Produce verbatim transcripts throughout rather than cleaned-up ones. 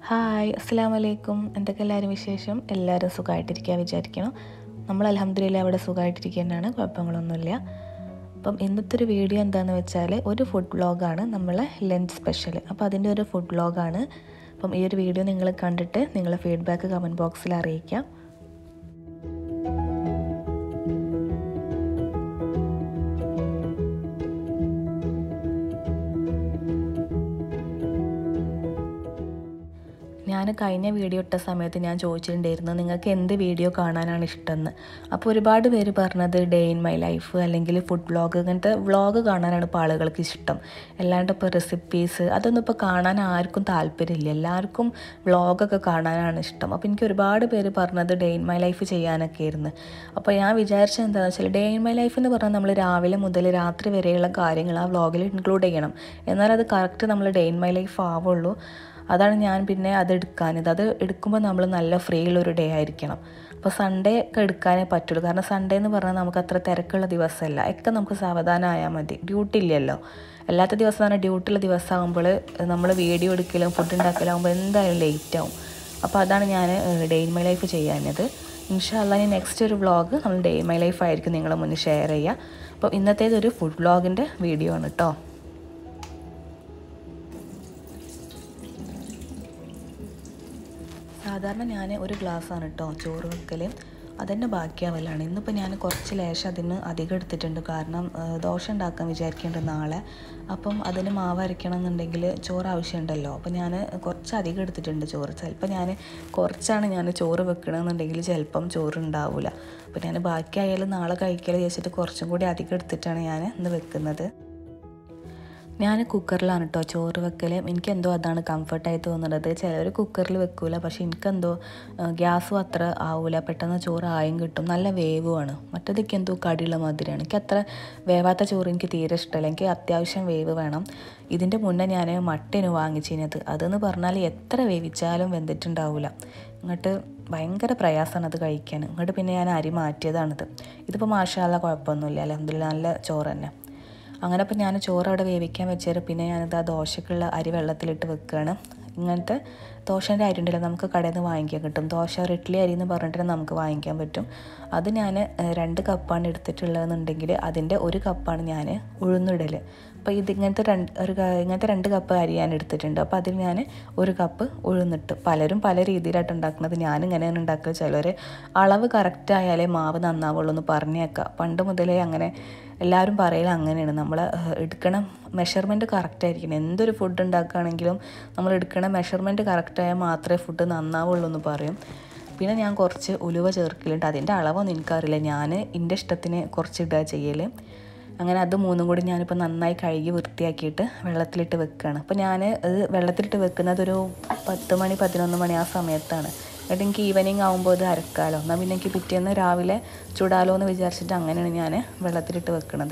Hi അസ്സലാമു അലൈക്കും. എന്തൊക്കെ എല്ലാവരും വിശേഷം? എല്ലാവരും സുഖമായിട്ടിരിക്കുക വിചാരിക്കണം. നമ്മൾ അൽഹംദുലില്ലാ അവിടെ സുഖമായിട്ടിരിക്കുന്നതാണ്, കുഴപ്പങ്ങളൊന്നുമില്ല. അപ്പം ഇന്നത്തെ ഒരു വീഡിയോ എന്താണെന്ന് വെച്ചാൽ ഒരു ഫുഡ് വ്ളോഗാണ്, നമ്മളെ ലഞ്ച് സ്പെഷ്യൽ. അപ്പോൾ അതിൻ്റെ ഒരു ഫുഡ് വ്ളോഗാണ്. അപ്പം ഈ ഒരു വീഡിയോ നിങ്ങൾ കണ്ടിട്ട് നിങ്ങളെ ഫീഡ്ബാക്ക് കമൻറ്റ് ബോക്സിൽ അറിയിക്കാം. ഞാൻ കഴിഞ്ഞ വീഡിയോ ഇട്ട സമയത്ത് ഞാൻ ചോദിച്ചിട്ടുണ്ടായിരുന്നു നിങ്ങൾക്ക് എന്ത് വീഡിയോ കാണാനാണ് ഇഷ്ടമെന്ന്. അപ്പോൾ ഒരുപാട് പേര് പറഞ്ഞത് ഡേ ഇൻ മൈ ലൈഫ് അല്ലെങ്കിൽ ഫുഡ് വ്ളോഗ്, ഇങ്ങനത്തെ വ്ളോഗ് കാണാനാണ് ഇപ്പോൾ ആളുകൾക്ക് ഇഷ്ടം. അല്ലാണ്ട് ഇപ്പോൾ റെസിപ്പീസ് അതൊന്നും ഇപ്പോൾ കാണാൻ ആർക്കും താല്പര്യമില്ല. എല്ലാവർക്കും വ്ളോഗൊക്കെ കാണാനാണ് ഇഷ്ടം. അപ്പോൾ എനിക്ക് ഒരുപാട് പേര് പറഞ്ഞത് ഡേ ഇൻ മൈ ലൈഫ് ചെയ്യാനൊക്കെ ആയിരുന്നു. അപ്പോൾ ഞാൻ വിചാരിച്ചത് എന്താണെന്ന് വെച്ചാൽ ഡേ ഇൻ മൈ ലൈഫ് എന്ന് പറഞ്ഞാൽ നമ്മൾ രാവിലെ മുതൽ രാത്രി വരെയുള്ള കാര്യങ്ങൾ ആ വ്ളോഗിൽ ഇൻക്ലൂഡ് ചെയ്യണം. എന്നാൽ അത് കറക്റ്റ് നമ്മൾ ഡേ ഇൻ മൈ ലൈഫ് ആവുള്ളൂ. അതാണ് ഞാൻ പിന്നെ അത് എടുക്കാനത്. അത് എടുക്കുമ്പോൾ നമ്മൾ നല്ല ഫ്രീ ഉള്ളൊരു ഡേ ആയിരിക്കണം. അപ്പോൾ സൺഡേ ഒക്കെ എടുക്കാനേ പറ്റുള്ളൂ. കാരണം സൺഡേ എന്ന് പറഞ്ഞാൽ നമുക്ക് അത്ര തിരക്കുള്ള ദിവസമല്ല, ഒക്കെ നമുക്ക് സാവധാനം ആയാൽ മതി. ഡ്യൂട്ടി ഇല്ലല്ലോ. അല്ലാത്ത ദിവസം പറഞ്ഞാൽ ഡ്യൂട്ടിയുള്ള ദിവസമാകുമ്പോൾ നമ്മൾ വീഡിയോ എടുക്കലും ഫുഡ് ഉണ്ടാക്കലാകുമ്പോൾ എന്തായാലും ലേറ്റ് ആവും. അപ്പോൾ അതാണ് ഞാൻ ഡേ ഇൻ മൈ ലൈഫ് ചെയ്യാനത്. ഇൻഷാ അല്ലാഹ് ഇനി നെക്സ്റ്റ് ഒരു വ്ളോഗ് നമ്മൾ ഡേ ഇൻ മൈ ലൈഫ് ആയിരിക്കും നിങ്ങളെ മുന്നിൽ ഷെയർ ചെയ്യുക. അപ്പോൾ ഇന്നത്തേതൊരു ഫുഡ് വ്ളോഗിൻ്റെ വീഡിയോ ആണ് കേട്ടോ. സാധാരണ ഞാൻ ഒരു ഗ്ലാസ്സാണ് കേട്ടോ ചോറ് വെക്കൽ, അതെന്നെ ബാക്കിയാവലാണ്. ഇന്നിപ്പോൾ ഞാൻ കുറച്ച് ലേശം അതിന് അധികം എടുത്തിട്ടുണ്ട്. കാരണം ദോശ ഉണ്ടാക്കാൻ വിചാരിക്കേണ്ട നാളെ. അപ്പം അതിന് മാവ് അരയ്ക്കണം എന്നുണ്ടെങ്കിൽ ചോറ് ആവശ്യമുണ്ടല്ലോ. അപ്പോൾ ഞാൻ കുറച്ച് അധികം എടുത്തിട്ടുണ്ട് ചോറ്. ചിലപ്പോൾ ഞാൻ കുറച്ചാണ് ഞാൻ ചോറ് വെക്കണമെന്നുണ്ടെങ്കിൽ ചിലപ്പം ചോറ് ഉണ്ടാവില്ല. അപ്പോൾ ഞാൻ ബാക്കിയായാലും നാളെ കഴിക്കൽ വെച്ചിട്ട് കുറച്ചും കൂടി അധികം എടുത്തിട്ടാണ് ഞാൻ ഇന്ന് വെക്കുന്നത്. ഞാൻ കുക്കറിലാണ് കേട്ടോ ചോറ് വെക്കൽ. എനിക്കെന്തോ അതാണ് കംഫർട്ടായി തോന്നുന്നത്. ചിലർ കുക്കറിൽ വെക്കൂല, പക്ഷേ എനിക്കെന്തോ ഗ്യാസും അത്ര ആവില്ല, പെട്ടെന്ന് ചോറ് ആയും കിട്ടും, നല്ല വേവുമാണ്. മറ്റേതൊക്കെ എന്തോ കടിയുള്ള മാതിരിയാണ്. എനിക്ക് അത്ര വേവാത്ത ചോറ് എനിക്ക് തീരെ ഇഷ്ടമല്ല. എനിക്ക് അത്യാവശ്യം വേവ് വേണം. ഇതിൻ്റെ മുന്നേ ഞാൻ മട്ടന് വാങ്ങിച്ചിരുന്നത്. അതെന്ന് പറഞ്ഞാൽ എത്ര വേവിച്ചാലും വെന്തിട്ടുണ്ടാവില്ല. ഇങ്ങോട്ട് ഭയങ്കര പ്രയാസമാണ് അത് കഴിക്കാൻ. ഇങ്ങോട്ട് പിന്നെ ഞാൻ അരി മാറ്റിയതാണിത്. ഇതിപ്പോൾ മാഷാ അല്ലാഹ് കുഴപ്പമൊന്നുമില്ല, അൽഹംദുലില്ലാഹ് നല്ല ചോറ് തന്നെ. അങ്ങനെ അപ്പോൾ ഞാൻ ചോറ് അവിടെ വേവിക്കാൻ വെച്ചാൽ പിന്നെ ഞാനിത് ആ ദോശക്കുള്ള അരി വെള്ളത്തിലിട്ട് വെക്കുകയാണ്. ഇങ്ങനത്തെ ദോശേൻ്റെ അരി ഉണ്ടല്ലോ, നമുക്ക് കടയിൽ നിന്ന് വാങ്ങിക്കാൻ കിട്ടും. ദോശ ഒരു ഇഡ്ഡലി അരി എന്ന് പറഞ്ഞിട്ട് നമുക്ക് വാങ്ങിക്കാൻ പറ്റും. അത് ഞാൻ രണ്ട് കപ്പാണ് എടുത്തിട്ടുള്ളതെന്നുണ്ടെങ്കിൽ അതിൻ്റെ ഒരു കപ്പാണ് ഞാൻ ഉഴുന്നിടൽ. അപ്പോൾ ഇതിങ്ങനത്തെ രണ്ട് ഒരു ഇങ്ങനത്തെ രണ്ട് കപ്പ് അരി ഞാൻ എടുത്തിട്ടുണ്ട്. അപ്പോൾ അതിൽ ഞാൻ ഒരു കപ്പ് ഉഴുന്നിട്ട്. പലരും പല രീതിയിലായിട്ട് ഉണ്ടാക്കുന്നത്. ഞാനിങ്ങനെയാണ് ഉണ്ടാക്കുക. ചിലർ അളവ് കറക്റ്റ് ആയാലേ മാവ് നന്നാവുള്ളൂ എന്ന് പറഞ്ഞേക്കാം. പണ്ട് മുതലേ അങ്ങനെ എല്ലാവരും പറയല അങ്ങനെയാണ്. നമ്മൾ എടുക്കണ മെഷർമെൻറ്റ് കറക്റ്റായിരിക്കണം. എന്തൊരു ഫുഡ് ഉണ്ടാക്കുകയാണെങ്കിലും നമ്മൾ എടുക്കണ മെഷർമെൻറ്റ് കറക്റ്റായാൽ മാത്രമേ ഫുഡ് നന്നാവുള്ളൂ എന്ന് പറയും. പിന്നെ ഞാൻ കുറച്ച് ഉലുവ ചേർക്കലുണ്ട്. അതിൻ്റെ അളവൊന്നും എനിക്കറിയില്ല. ഞാൻ എൻ്റെ ഇഷ്ടത്തിന് കുറച്ച് ഇടുക ചെയ്യൽ. അങ്ങനെ അത് മൂന്നും കൂടി ഞാനിപ്പോൾ നന്നായി കഴുകി വൃത്തിയാക്കിയിട്ട് വെള്ളത്തിലിട്ട് വെക്കുകയാണ്. അപ്പോൾ ഞാൻ അത് വെള്ളത്തിലിട്ട് വെക്കുന്നത് ഒരു പത്ത് മണി പതിനൊന്ന് മണി ആ സമയത്താണ്. എന്നിട്ട് എനിക്ക് ഈവനിങ് ആകുമ്പോൾ ഇത് അരക്കാമല്ലോ, എന്നാൽ പിന്നെ എനിക്ക് പിറ്റേന്ന് രാവിലെ ചൂടാലോ എന്ന് വിചാരിച്ചിട്ട് അങ്ങനെയാണ് ഞാൻ വെള്ളത്തിലിട്ട് വെക്കുന്നത്.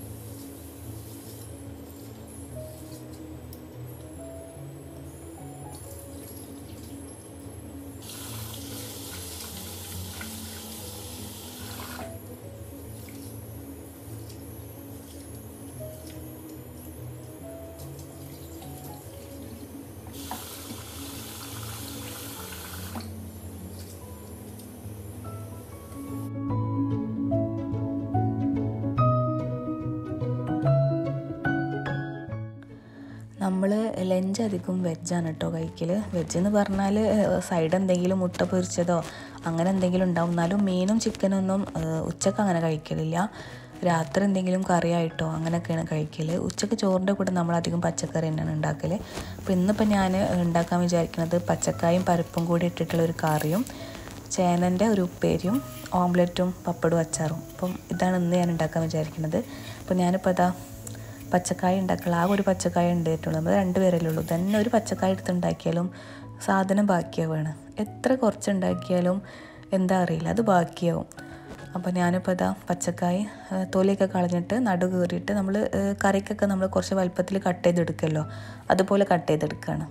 നമ്മൾ ലഞ്ച് അധികം വെജാണ് കേട്ടോ കഴിക്കൽ. വെജ് എന്ന് പറഞ്ഞാൽ സൈഡ് എന്തെങ്കിലും മുട്ട പൊരിച്ചതോ അങ്ങനെ എന്തെങ്കിലും ഉണ്ടാവും. എന്നാലും മീനും ചിക്കനൊന്നും ഉച്ചക്ക് അങ്ങനെ കഴിക്കലില്ല. രാത്രി എന്തെങ്കിലും കറിയായിട്ടോ അങ്ങനെയൊക്കെയാണ് കഴിക്കൽ. ഉച്ചക്ക് ചോറിൻ്റെ കൂടെ നമ്മളധികം പച്ചക്കറി തന്നെയാണ് ഉണ്ടാക്കൽ. അപ്പോൾ ഇന്നിപ്പോൾ ഞാൻ ഉണ്ടാക്കാൻ വിചാരിക്കുന്നത് പച്ചക്കായും പരിപ്പും കൂടി ഇട്ടിട്ടുള്ളൊരു കറിയും ചേനൻ്റെ ഒരു ഉപ്പേരിയും ഓംലെറ്റും പപ്പടും അച്ചാറും. അപ്പം ഇതാണ് ഇന്ന് ഞാൻ ഉണ്ടാക്കാൻ വിചാരിക്കുന്നത്. അപ്പോൾ ഞാനിപ്പോൾ അതാ പച്ചക്കായ ഉണ്ടാക്കുക. ആ ഒരു പച്ചക്കായ ഉണ്ടായിട്ടുള്ളൂ. നമ്മൾ രണ്ട് പേരല്ലേ ഉള്ളൂ. തന്നെ ഒരു പച്ചക്കായ എടുത്തുണ്ടാക്കിയാലും സാധനം ബാക്കിയാവുകയാണ്. എത്ര കുറച്ചുണ്ടാക്കിയാലും എന്താ അറിയില്ല, അത് ബാക്കിയാവും. അപ്പോൾ ഞാനിപ്പോൾ ഇതാ പച്ചക്കായ തൊലിയൊക്കെ കളഞ്ഞിട്ട് നടു കീറിയിട്ട് നമ്മൾ കറിക്കൊക്കെ നമ്മൾ കുറച്ച് വലുപ്പത്തിൽ കട്ട് ചെയ്തെടുക്കുമല്ലോ, അതുപോലെ കട്ട് ചെയ്തെടുക്കുകയാണ്.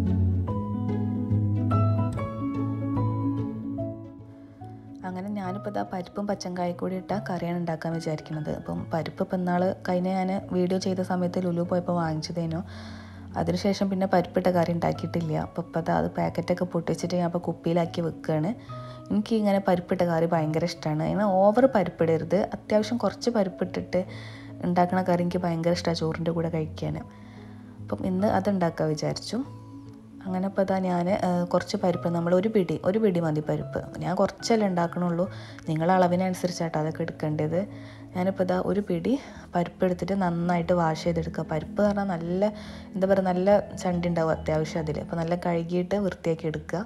അങ്ങനെ ഞാനിപ്പോൾ ഇതാ പരിപ്പും പച്ചങ്കായും കൂടി ഇട്ട കറിയാണ് ഉണ്ടാക്കാൻ വിചാരിക്കുന്നത്. അപ്പം പരിപ്പ് ഇപ്പം ഇന്നാൾ കഴിഞ്ഞ ഞാൻ വീഡിയോ ചെയ്ത സമയത്ത് ലുലു പോയപ്പോൾ വാങ്ങിച്ചതേനു. അതിനുശേഷം പിന്നെ പരിപ്പിട്ട കറി ഉണ്ടാക്കിയിട്ടില്ല. അപ്പോൾ ഇപ്പോൾ അത് അത് പാക്കറ്റൊക്കെ പൊട്ടിച്ചിട്ട് ഞാൻ അപ്പോൾ കുപ്പിയിലാക്കി വെക്കുകയാണ്. എനിക്ക് ഇങ്ങനെ പരിപ്പിട്ട കറി ഭയങ്കര ഇഷ്ടമാണ്. ഇങ്ങനെ ഓവർ പരിപ്പിടരുത്, അത്യാവശ്യം കുറച്ച് പരിപ്പിട്ടിട്ട് ഉണ്ടാക്കുന്ന കറി എനിക്ക് ഭയങ്കര ഇഷ്ടമാണ് ചോറിൻ്റെ കൂടെ കഴിക്കാൻ. അപ്പം ഇന്ന് അതുണ്ടാക്കാൻ വിചാരിച്ചു. അങ്ങനെ ഇപ്പോൾ ഇതാ ഞാൻ കുറച്ച് പരിപ്പ്, നമ്മൾ ഒരു പിടി ഒരു പിടി മതി പരിപ്പ്. ഞാൻ കുറച്ചല്ലേ ഉണ്ടാക്കണുള്ളൂ, നിങ്ങളെ അളവിനനുസരിച്ചാട്ടോ അതൊക്കെ എടുക്കേണ്ടത്. ഞാനിപ്പോൾ ഇതാ ഒരു പിടി പരിപ്പ് എടുത്തിട്ട് നന്നായിട്ട് വാഷ് ചെയ്തെടുക്കുക. പരിപ്പ് പറഞ്ഞാൽ നല്ല എന്താ പറയുക, നല്ല ചണ്ടി ഉണ്ടാവും അത്യാവശ്യം അതിൽ. അപ്പോൾ നല്ല കഴുകിയിട്ട് വൃത്തിയാക്കി എടുക്കുക.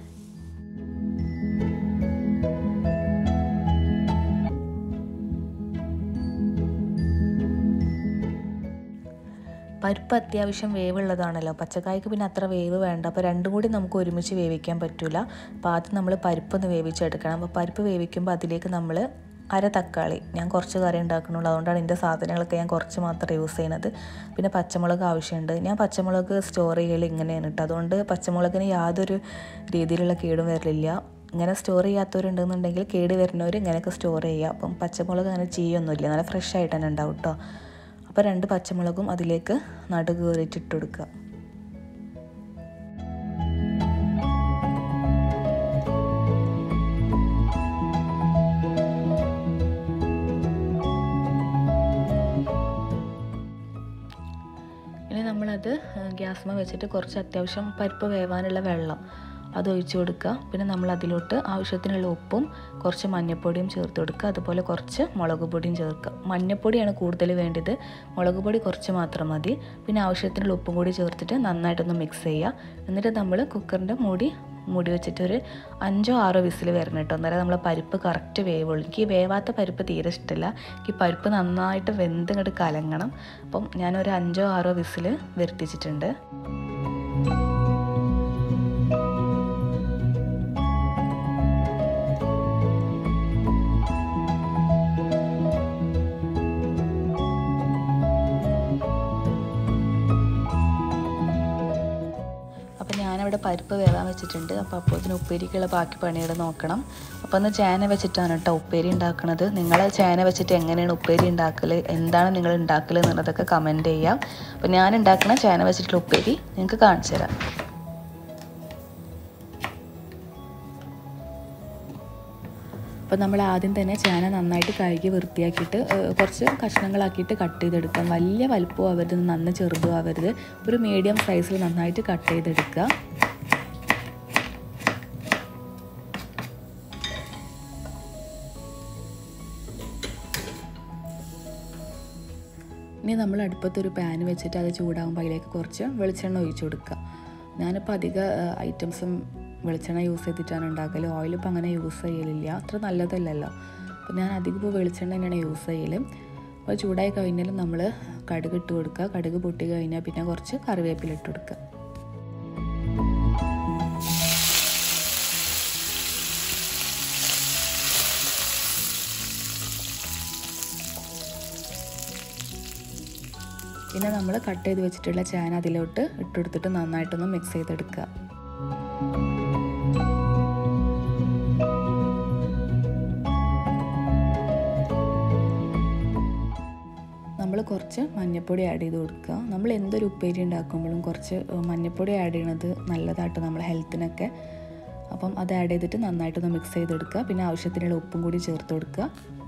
പരിപ്പ് അത്യാവശ്യം വേവുള്ളതാണല്ലോ, പച്ചക്കായ്ക്ക് പിന്നെ അത്ര വേവ് വേണ്ട. അപ്പോൾ രണ്ടും കൂടി നമുക്ക് ഒരുമിച്ച് വേവിക്കാൻ പറ്റില്ല. അപ്പോൾ ആദ്യം നമ്മൾ പരിപ്പൊന്ന് വേവിച്ചെടുക്കണം. അപ്പോൾ പരിപ്പ് വേവിക്കുമ്പോൾ അതിലേക്ക് നമ്മൾ അര തക്കാളി, ഞാൻ കുറച്ച് കറി ഉണ്ടാക്കണുള്ളൂ, അതുകൊണ്ടാണ് എൻ്റെ സാധനങ്ങളൊക്കെ ഞാൻ കുറച്ച് മാത്രം യൂസ് ചെയ്യുന്നത്. പിന്നെ പച്ചമുളക് ആവശ്യമുണ്ട്. ഞാൻ പച്ചമുളക് സ്റ്റോർ ചെയ്യൽ ഇങ്ങനെയാണ് കേട്ടോ, അതുകൊണ്ട് പച്ചമുളകിന് യാതൊരു രീതിയിലുള്ള കേടും വരില്ല. ഇങ്ങനെ സ്റ്റോർ ചെയ്യാത്തവരുണ്ടെന്നുണ്ടെങ്കിൽ കേട് വരുന്നവർ ഇങ്ങനെയൊക്കെ സ്റ്റോർ ചെയ്യുക. അപ്പം പച്ചമുളക് അങ്ങനെ ചെയ്യൊന്നുമില്ല, നല്ല ഫ്രഷ് ആയിട്ട് തന്നെ ഉണ്ടാവും കേട്ടോ. അപ്പോൾ രണ്ട് പച്ചമുളകും അതിലേക്ക് നടുക്ക് കയറിയിട്ടിട്ട് കൊടുക്കുക. ഇനി നമ്മളത് ഗ്യാസ്മ വെച്ചിട്ട് കുറച്ച് അത്യാവശ്യം പരിപ്പ് വേവാനുള്ള വെള്ളം അത് ഒഴിച്ചു കൊടുക്കുക. പിന്നെ നമ്മൾ അതിലോട്ട് ആവശ്യത്തിനുള്ള ഉപ്പും കുറച്ച് മഞ്ഞൾപ്പൊടിയും ചേർത്ത് കൊടുക്കുക. അതുപോലെ കുറച്ച് മുളക് പൊടിയും ചേർക്കുക. മഞ്ഞൾപ്പൊടിയാണ് കൂടുതൽ വേണ്ടത്, മുളക് പൊടി കുറച്ച് മാത്രം മതി. പിന്നെ ആവശ്യത്തിനുള്ള ഉപ്പും കൂടി ചേർത്തിട്ട് നന്നായിട്ടൊന്ന് മിക്സ് ചെയ്യുക. എന്നിട്ട് നമ്മൾ കുക്കറിൻ്റെ മൂടി മൂടി വെച്ചിട്ട് ഒരു അഞ്ചോ ആറോ വിസിൽ വരണം കേട്ടോ, എന്നാലും നമ്മൾ പരിപ്പ് കറക്റ്റ് വേവുള്ളൂ. എനിക്ക് വേവാത്ത പരിപ്പ് തീരെ ഇഷ്ടമില്ല, എനിക്ക് പരിപ്പ് നന്നായിട്ട് വെന്ത് ഇങ്ങോട്ട് കലങ്ങണം. അപ്പം ഞാനൊരു അഞ്ചോ ആറോ വിസിൽ വരുത്തിച്ചിട്ടുണ്ട്. ഞാനവിടെ പരിപ്പ് വേവാൻ വെച്ചിട്ടുണ്ട്. അപ്പോൾ അപ്പോൾ ഇതിന് ഉപ്പേരിക്കുള്ള ബാക്കി പണികൾ നോക്കണം. അപ്പോൾ ഒന്ന് ചേന വെച്ചിട്ടാണ് കേട്ടോ ഉപ്പേരി ഉണ്ടാക്കുന്നത്. നിങ്ങൾ ചേന വെച്ചിട്ട് എങ്ങനെയാണ് ഉപ്പേരി ഉണ്ടാക്കൽ, എന്താണ് നിങ്ങൾ ഉണ്ടാക്കൽ എന്നുള്ളതൊക്കെ കമൻറ്റ് ചെയ്യാം. അപ്പോൾ ഞാൻ ഉണ്ടാക്കുന്ന ചേന വെച്ചിട്ടുള്ള ഉപ്പേരി നിങ്ങൾക്ക് കാണിച്ചു തരാം. അപ്പോൾ നമ്മൾ ആദ്യം തന്നെ ചേന നന്നായിട്ട് കഴുകി വൃത്തിയാക്കിയിട്ട് കുറച്ച് കഷ്ണങ്ങളാക്കിയിട്ട് കട്ട് ചെയ്തെടുക്കാം. വലിയ വലുപ്പം ആവരുത്, നന്ന ചെറുതും ആവരുത്, ഒരു മീഡിയം സൈസിൽ നന്നായിട്ട് കട്ട് ചെയ്തെടുക്കുക. ഇനി നമ്മൾ അടുപ്പത്തൊരു പാൻ വെച്ചിട്ട് അത് ചൂടാകുമ്പോൾ അതിലേക്ക് കുറച്ച് വെളിച്ചെണ്ണ ഒഴിച്ചു കൊടുക്കുക. ഞാനിപ്പോൾ അധിക ഐറ്റംസും വെളിച്ചെണ്ണ യൂസ് ചെയ്തിട്ടാണ് ഉണ്ടാക്കൽ, ഓയിലിപ്പോൾ അങ്ങനെ യൂസ് ചെയ്യലില്ല, അത്ര നല്ലതല്ലല്ലോ. അപ്പോൾ ഞാൻ അധികം ഇപ്പോൾ വെളിച്ചെണ്ണ തന്നെയാണ് യൂസ് ചെയ്യൽ. അപ്പോൾ ചൂടായി കഴിഞ്ഞാൽ നമ്മൾ കടുക് ഇട്ട് കൊടുക്കുക. കടുക് പൊട്ടി കഴിഞ്ഞാൽ പിന്നെ കുറച്ച് കറിവേപ്പില ഇട്ട് കൊടുക്കുക. പിന്നെ നമ്മൾ കട്ട് ചെയ്ത് വെച്ചിട്ടുള്ള ചേന അതിലോട്ട് ഇട്ടെടുത്തിട്ട് നന്നായിട്ടൊന്ന് മിക്സ് ചെയ്തെടുക്കുക. നമ്മൾ കുറച്ച് മഞ്ഞൾപ്പൊടി ആഡ് ചെയ്ത് കൊടുക്കുക. നമ്മൾ എന്തൊരു ഉപ്പേരി ഉണ്ടാക്കുമ്പോഴും കുറച്ച് മഞ്ഞൾപ്പൊടി ആഡ് ചെയ്യണത് നല്ലതായിട്ട് നമ്മളെ ഹെൽത്തിനൊക്കെ. അപ്പം അത് ആഡ് ചെയ്തിട്ട് നന്നായിട്ടൊന്ന് മിക്സ് ചെയ്തെടുക്കുക. പിന്നെ ആവശ്യത്തിനുള്ള ഉപ്പും കൂടി ചേർത്ത് കൊടുക്കുക.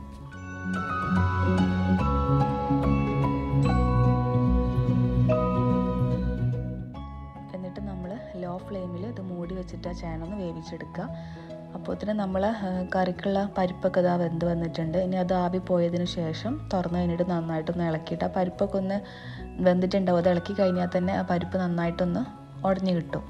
എന്നിട്ട് നമ്മൾ ലോ ഫ്ലെയിമിൽ ഇത് മൂടി വെച്ചിട്ട് ആ ചേന ഒന്ന് വേവിച്ചെടുക്കുക. അപ്പോൾ തന്നെ നമ്മൾ കറിക്കുള്ള പരിപ്പൊക്കെ ഇതാ വെന്ത് വന്നിട്ടുണ്ട്. ഇനി അത് ആവി പോയതിന് ശേഷം തുറന്ന് കഴിഞ്ഞിട്ട് നന്നായിട്ടൊന്ന് ഇളക്കിയിട്ട് ആ പരിപ്പൊക്കെ ഒന്ന് വെന്തിട്ടുണ്ടാവും. അത് ഇളക്കി കഴിഞ്ഞാൽ തന്നെ ആ പരിപ്പ് നന്നായിട്ടൊന്ന് ഉടഞ്ഞ് കിട്ടും.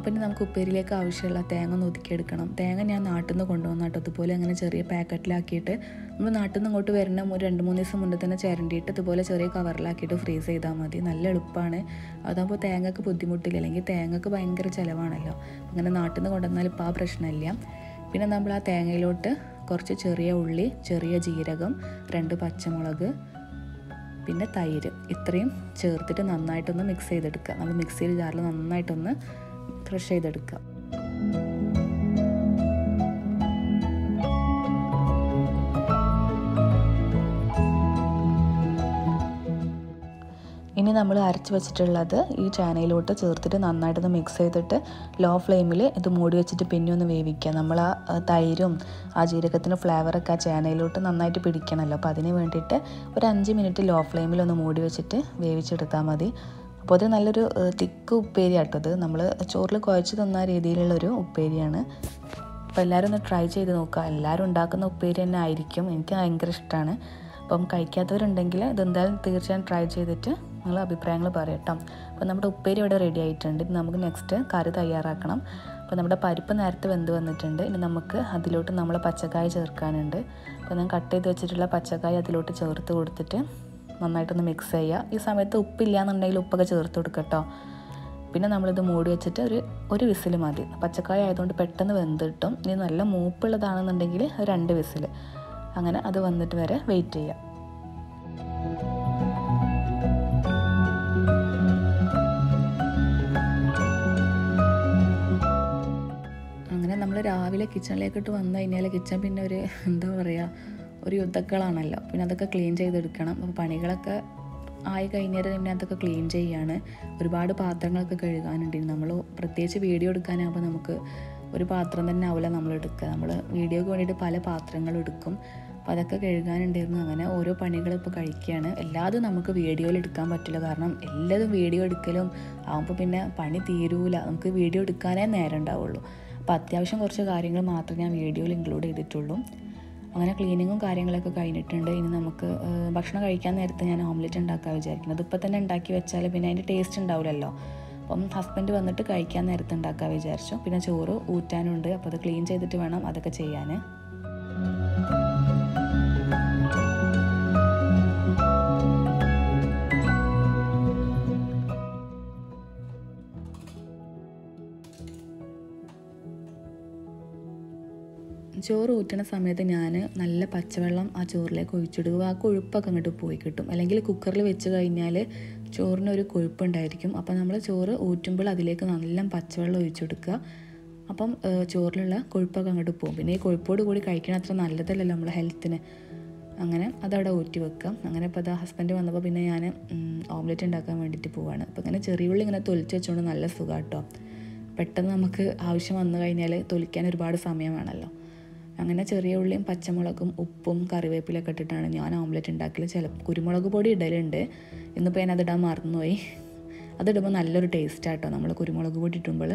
അപ്പോൾ ഇനി നമുക്ക് ഉപ്പേരിയിലേക്ക് ആവശ്യമുള്ള തേങ്ങ ഒന്ന് ഒതുക്കിയെടുക്കണം. തേങ്ങ ഞാൻ നാട്ടിൽ നിന്ന് കൊണ്ടുവന്ന കേട്ടോ. അതുപോലെ അങ്ങനെ ചെറിയ പാക്കറ്റിലാക്കിയിട്ട് നമ്മൾ നാട്ടിൽ നിന്ന് ഇങ്ങോട്ട് വരുന്ന ഒരു രണ്ട് മൂന്ന് ദിവസം മുന്നേ തന്നെ ചിരണ്ടിയിട്ട് ഇതുപോലെ ചെറിയ കവറിലാക്കിയിട്ട് ഫ്രീസ് ചെയ്താൽ മതി. നല്ല എളുപ്പമാണ്. അതാകുമ്പോൾ തേങ്ങക്ക് ബുദ്ധിമുട്ടില്ല. അല്ലെങ്കിൽ തേങ്ങക്ക് ഭയങ്കര ചിലവാണല്ലോ. അങ്ങനെ നാട്ടിൽ നിന്ന് കൊണ്ടുവന്നാൽ ഇപ്പോൾ ആ പ്രശ്നമില്ല. പിന്നെ നമ്മൾ ആ തേങ്ങയിലോട്ട് കുറച്ച് ചെറിയ ഉള്ളി, ചെറിയ ജീരകം, രണ്ട് പച്ചമുളക്, പിന്നെ തൈര്, ഇത്രയും ചേർത്തിട്ട് നന്നായിട്ടൊന്ന് മിക്സ് ചെയ്തെടുക്കുക. നമ്മൾ മിക്സിയിൽ ജാറിൽ നന്നായിട്ടൊന്ന് ക്രഷ് ചെയ്തെടുക്കുക. ഇനി നമ്മൾ അരച്ച് വെച്ചിട്ടുള്ളത് ഈ ചാനയിലോട്ട് ചേർത്തിട്ട് നന്നായിട്ടൊന്ന് മിക്സ് ചെയ്തിട്ട് ലോ ഫ്ലെയിമിൽ ഇത് മൂടി വെച്ചിട്ട് പിന്നെ ഒന്ന് വേവിക്കുക. നമ്മൾ ആ തൈരും ആ ജീരകത്തിൻ്റെ ഫ്ലേവറൊക്കെ ആ ചാനയിലോട്ട് നന്നായിട്ട് പിടിക്കണമല്ലോ. അപ്പോൾ അതിന് വേണ്ടിയിട്ട് ഒരു അഞ്ച് മിനിറ്റ് ലോ ഫ്ലെയിമിൽ ഒന്ന് മൂടി വെച്ചിട്ട് വേവിച്ചെടുത്താൽ മതി. അപ്പോൾ അത് നല്ലൊരു തിക്ക് ഉപ്പേരി ആട്ടത്. നമ്മൾ ചോറിൽ കുഴച്ച് തന്ന രീതിയിലുള്ളൊരു ഉപ്പേരിയാണ്. അപ്പോൾ എല്ലാവരും ഒന്ന് ട്രൈ ചെയ്ത് നോക്കുക. എല്ലാവരും ഉണ്ടാക്കുന്ന ഉപ്പേരി തന്നെ ആയിരിക്കും. എനിക്ക് ഭയങ്കര ഇഷ്ടമാണ്. അപ്പം കഴിക്കാത്തവരുണ്ടെങ്കിൽ ഇതെന്തായാലും തീർച്ചയായും ട്രൈ ചെയ്തിട്ട് നിങ്ങൾ അഭിപ്രായങ്ങൾ പറയട്ടോ. അപ്പോൾ നമ്മുടെ ഉപ്പേരി ഇവിടെ റെഡി ആയിട്ടുണ്ട്. ഇനി നമുക്ക് നെക്സ്റ്റ് കറി തയ്യാറാക്കണം. അപ്പോൾ നമ്മുടെ പരിപ്പ് നേരത്തെ വെന്ത് വന്നിട്ടുണ്ട്. ഇനി നമുക്ക് അതിലോട്ട് നമ്മൾ പച്ചക്കായ ചേർക്കാനുണ്ട്. അപ്പോൾ ഞാൻ കട്ട് ചെയ്ത് വെച്ചിട്ടുള്ള പച്ചക്കായ അതിലോട്ട് ചേർത്ത് കൊടുത്തിട്ട് നന്നായിട്ടൊന്ന് മിക്സ് ചെയ്യുക. ഈ സമയത്ത് ഉപ്പില്ല എന്നുണ്ടെങ്കിൽ ഉപ്പൊക്കെ ചേർത്ത് കൊടുക്കട്ടോ. പിന്നെ നമ്മളിത് മൂടി വെച്ചിട്ട് ഒരു ഒരു വിസിൽ മതി. പച്ചക്കായ ആയതുകൊണ്ട് പെട്ടെന്ന് വെന്ത് കിട്ടും. ഇനി നല്ല മൂപ്പുള്ളതാണെന്നുണ്ടെങ്കിൽ രണ്ട് വിസിൽ, അങ്ങനെ അത് വന്നിട്ട് വരെ വെയിറ്റ് ചെയ്യാം. അങ്ങനെ നമ്മൾ രാവിലെ കിച്ചണിലേക്കിട്ട് വന്നു കഴിഞ്ഞാൽ കിച്ചൺ പിന്നെ ഒരു എന്താ പറയുക, ഒരു യുദ്ധക്കളാണല്ലോ. പിന്നെ അതൊക്കെ ക്ലീൻ ചെയ്തെടുക്കണം. അപ്പോൾ പണികളൊക്കെ ആയി കഴിഞ്ഞാൽ പിന്നെ അതൊക്കെ ക്ലീൻ ചെയ്യാണ്. ഒരുപാട് പാത്രങ്ങളൊക്കെ കഴുകാനുണ്ട്. നമ്മൾ പ്രത്യേകിച്ച് വീഡിയോ എടുക്കാനാകുമ്പോൾ നമുക്ക് ഒരു പാത്രം തന്നെ ആവില്ല നമ്മൾ എടുക്കുക. നമ്മൾ വീഡിയോക്ക് വേണ്ടിയിട്ട് പല പാത്രങ്ങളും എടുക്കും. അപ്പോൾ അതൊക്കെ കഴുകാനുണ്ടായിരുന്നു. അങ്ങനെ ഓരോ പണികൾ ഇപ്പോൾ കഴിക്കുകയാണ്. എല്ലാതും നമുക്ക് വീഡിയോയിൽ എടുക്കാൻ പറ്റില്ല. കാരണം എല്ലാതും വീഡിയോ എടുക്കലും ആകുമ്പോൾ പിന്നെ പണി തീരൂല. നമുക്ക് വീഡിയോ എടുക്കാനേ നേരം ഉണ്ടാവുള്ളൂ. അപ്പോൾ അത്യാവശ്യം കുറച്ച് കാര്യങ്ങൾ മാത്രമേ ഞാൻ വീഡിയോയിൽ ഇൻക്ലൂഡ് ചെയ്തിട്ടുള്ളൂ. അങ്ങനെ ക്ലീനിങ്ങും കാര്യങ്ങളൊക്കെ കഴിഞ്ഞിട്ടുണ്ട്. ഇനി നമുക്ക് ഭക്ഷണം കഴിക്കാൻ നേരത്തെ ഞാൻ ഓംലെറ്റ് ഉണ്ടാക്കാൻ വിചാരിക്കുന്നത്. ഇപ്പോൾ തന്നെ ഉണ്ടാക്കി വെച്ചാൽ പിന്നെ അതിൻ്റെ ടേസ്റ്റ് ഉണ്ടാവില്ലല്ലോ. അപ്പം ഹസ്ബൻഡ് വന്നിട്ട് കഴിക്കാൻ നേരത്തെ ഉണ്ടാക്കാൻ വിചാരിച്ചു. പിന്നെ ചോറ് ഊറ്റാനുണ്ട്. അപ്പോൾ അത് ക്ലീൻ ചെയ്തിട്ട് വേണം അതൊക്കെ ചെയ്യാൻ. ചോറ് ഊറ്റണ സമയത്ത് ഞാൻ നല്ല പച്ചവെള്ളം ആ ചോറിലേക്ക് ഒഴിച്ചിടുക. ആ കൊഴുപ്പൊക്കെ അങ്ങോട്ട് പോയി കിട്ടും. അല്ലെങ്കിൽ കുക്കറിൽ വെച്ച് കഴിഞ്ഞാൽ ചോറിനൊരു കൊഴുപ്പുണ്ടായിരിക്കും. അപ്പോൾ നമ്മൾ ചോറ് ഊറ്റുമ്പോൾ അതിലേക്ക് നല്ല പച്ചവെള്ളം ഒഴിച്ചെടുക്കുക. അപ്പം ചോറിലുള്ള കൊഴുപ്പൊക്കെ അങ്ങോട്ട് പോകും. പിന്നെ ഈ കൊഴുപ്പോട് കൂടി കഴിക്കണം അത്ര നല്ലതല്ലല്ലോ നമ്മളെ ഹെൽത്തിന്. അങ്ങനെ അതവിടെ ഊറ്റി വെക്കാം. അങ്ങനെ ഇപ്പോൾ അതാ ഹസ്ബൻഡ് വന്നപ്പോൾ പിന്നെ ഞാൻ ഓംലെറ്റ് ഉണ്ടാക്കാൻ വേണ്ടിയിട്ട് പോവാണ്. അപ്പോൾ ഇങ്ങനെ ചെറിയ ഉള്ളി ഇങ്ങനെ തൊലിച്ച് വെച്ചുകൊണ്ട് നല്ല സുഖം കേട്ടോ. പെട്ടെന്ന് നമുക്ക് ആവശ്യം വന്നു കഴിഞ്ഞാൽ തൊലിക്കാൻ ഒരുപാട് സമയം വേണമല്ലോ. അങ്ങനെ ചെറിയ ഉള്ളിയും പച്ചമുളകും ഉപ്പും കറിവേപ്പിലൊക്കെ ഇട്ടിട്ടാണ് ഞാൻ ഓംലെറ്റ് ഉണ്ടാക്കൽ. ചില കുരുമുളക് പൊടി ഇടലുണ്ട്. ഇന്നിപ്പോൾ ഞാൻ അതിടാൻ മറന്നുപോയി. അതിടുമ്പോൾ നല്ലൊരു ടേസ്റ്റാട്ടോ നമ്മൾ കുരുമുളക് പൊടി ഇട്ടുമ്പോൾ.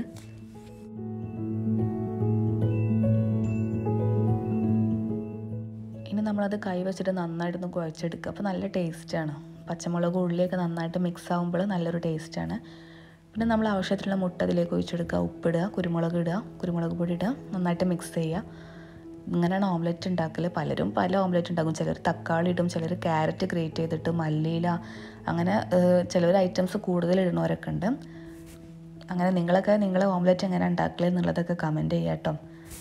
ഇനി നമ്മളത് കൈ വെച്ചിട്ട് നന്നായിട്ടൊന്ന് കുഴച്ചെടുക്കുക. അപ്പോൾ നല്ല ടേസ്റ്റാണ്. പച്ചമുളക് ഉള്ളിയൊക്കെ നന്നായിട്ട് മിക്സ് ആകുമ്പോൾ നല്ലൊരു ടേസ്റ്റാണ്. പിന്നെ നമ്മൾ ആവശ്യത്തിലുള്ള മുട്ട അതിലേക്ക് ഒഴിച്ചെടുക്കുക. ഉപ്പിടുക, കുരുമുളക് ഇടുക, കുരുമുളക് പൊടി ഇടുക, നന്നായിട്ട് മിക്സ് ചെയ്യുക. ഇങ്ങനെയാണ് ഓംലെറ്റ് ഉണ്ടാക്കൽ. പലരും പല ഓംലെറ്റ് ഉണ്ടാക്കും. ചിലർ തക്കാളി ഇടും, ചിലർ ക്യാരറ്റ് ഗ്രേറ്റ് ചെയ്തിട്ട്, മല്ലിയില, അങ്ങനെ ചിലർ ഐറ്റംസ് കൂടുതൽ ഇടുന്നവരൊക്കെ ഉണ്ട്. അങ്ങനെ നിങ്ങളൊക്കെ നിങ്ങളെ ഓംലെറ്റ് എങ്ങനെ ഉണ്ടാക്കൽ എന്നുള്ളതൊക്കെ കമൻറ്റ് ചെയ്യാം കേട്ടോ.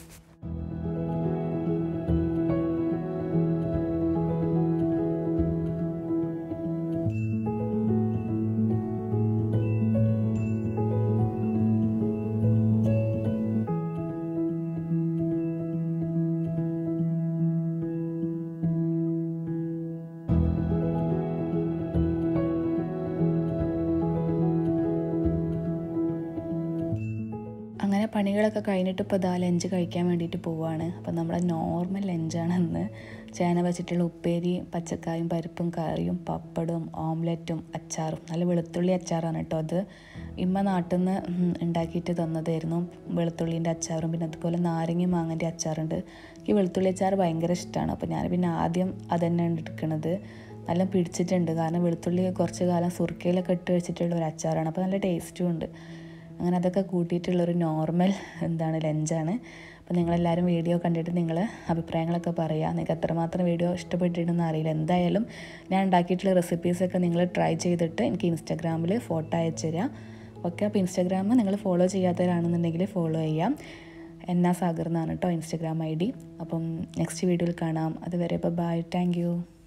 അങ്ങനെ പണികളൊക്കെ കഴിഞ്ഞിട്ട് ഇപ്പോൾ ഇതാ ലഞ്ച് കഴിക്കാൻ വേണ്ടിയിട്ട് പോവുകയാണ്. അപ്പം നമ്മുടെ നോർമൽ ലഞ്ചാണ് ഇന്ന്. ചേന വെച്ചിട്ടുള്ള ഉപ്പേരി, പച്ചക്കായും പരിപ്പും കറിയും പപ്പടവും ഓംലെറ്റും അച്ചാറും. നല്ല വെളുത്തുള്ളി അച്ചാറാണ് കേട്ടോ. അത് ഇമ്മ നാട്ടിൽ നിന്ന് ഉണ്ടാക്കിയിട്ട് തന്നതായിരുന്നു. വെളുത്തുള്ളീൻ്റെ അച്ചാറും പിന്നെ അതുപോലെ നാരങ്ങ മാങ്ങൻ്റെ അച്ചാറുണ്ട്. ഈ വെളുത്തുള്ളി അച്ചാർ ഭയങ്കര ഇഷ്ടമാണ്. അപ്പോൾ ഞാൻ പിന്നെ ആദ്യം അതുതന്നെയാണ് എടുക്കുന്നത്. നല്ല പിടിച്ചിട്ടുണ്ട്. കാരണം വെളുത്തുള്ളി കുറച്ച് കാലം സുർക്കയിലൊക്കെ ഇട്ട് വെച്ചിട്ടുള്ള ഒരു അച്ചാറാണ്. അപ്പോൾ നല്ല ടേസ്റ്റും ഉണ്ട്. അങ്ങനെ അതൊക്കെ കൂട്ടിയിട്ടുള്ളൊരു നോർമൽ എന്താണ് ലഞ്ചാണ്. അപ്പോൾ നിങ്ങളെല്ലാവരും വീഡിയോ കണ്ടിട്ട് നിങ്ങൾ അഭിപ്രായങ്ങളൊക്കെ പറയുക. നിങ്ങൾക്ക് എത്രമാത്രം വീഡിയോ ഇഷ്ടപ്പെട്ടിട്ടുണ്ടെന്ന് അറിയില്ല. എന്തായാലും ഞാൻ ഉണ്ടാക്കിയിട്ടുള്ള റെസിപ്പീസൊക്കെ നിങ്ങൾ ട്രൈ ചെയ്തിട്ട് എനിക്ക് ഇൻസ്റ്റാഗ്രാമിൽ ഫോട്ടോ അയച്ചു തരിക. ഓക്കെ, അപ്പോൾ ഇൻസ്റ്റാഗ്രാം നിങ്ങൾ ഫോളോ ചെയ്യാത്തവരാണെന്നുണ്ടെങ്കിൽ ഫോളോ ചെയ്യാം. എന്നാ സാഗർ എന്നാണ് കേട്ടോ ഇൻസ്റ്റാഗ്രാം ഐ ഡി. അപ്പം നെക്സ്റ്റ് വീഡിയോയിൽ കാണാം. അതുവരെ ബൈ, താങ്ക് യു.